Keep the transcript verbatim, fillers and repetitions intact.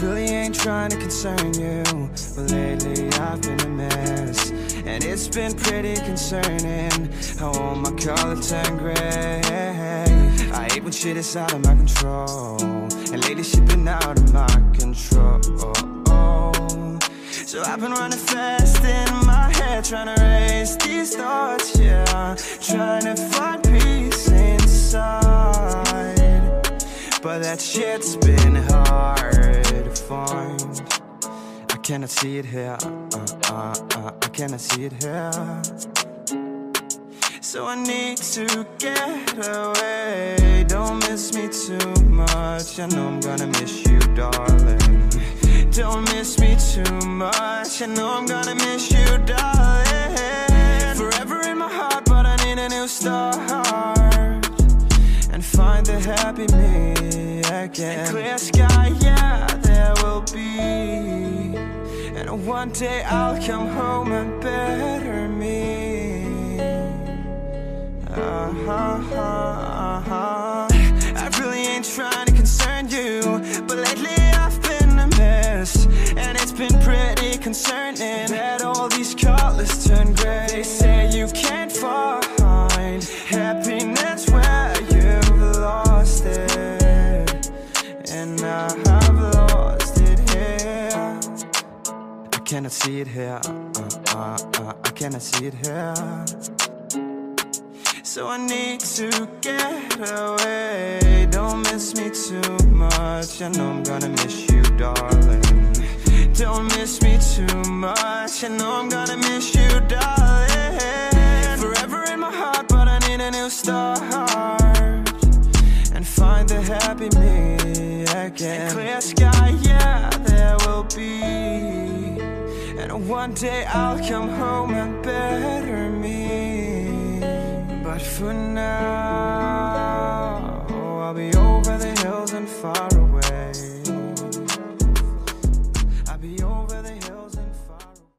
really ain't trying to concern you, but lately I've been a mess, and it's been pretty concerning how all my color turned gray. I hate when shit is out of my control, and lately shit been out of my control. So I've been running fast in my head, trying to erase these thoughts, yeah, trying to find peace inside, but that shit's been hard to find. I cannot see it here, uh, uh, uh, I cannot see it here. So I need to get away. Don't miss me too much, I know I'm gonna miss you, darling. Don't miss me too much, I know I'm gonna miss you, darling. Forever in my heart, but I need a new start, and find the happy me again. And clear sky, yeah, there will be, and one day I'll come home and better me. Uh-huh, uh-huh. I really ain't trying to concern you, but lately I've been a mess, and it's been pretty concerning that all these colors turn gray. They say you can't find happiness where you've lost it, and I have lost it here. I cannot see it here, uh, uh, uh, I cannot see it here. So I need to get away. Don't miss me too much, I know I'm gonna miss you, darling. Don't miss me too much, I know I'm gonna miss you, darling. Forever in my heart, but I need a new start, and find the happy me again. And clear sky, yeah, there will be, and one day I'll come home and better me. But for now, I'll be over the hills and far